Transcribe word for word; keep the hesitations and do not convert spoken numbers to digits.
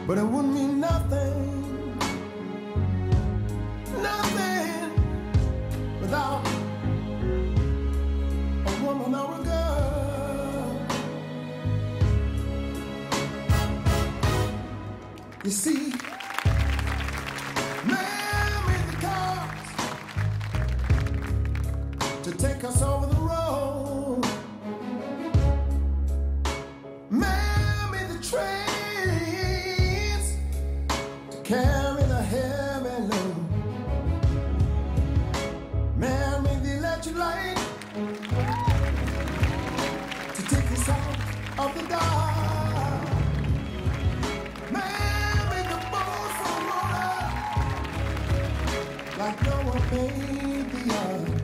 but it wouldn't mean nothing, nothing without a woman or a girl. You see, man made the cars to take us over the road. Man made the trains to carry the heavy load. Man made the electric light to take us out of the dark. Man made the boat for water like no one made the earth.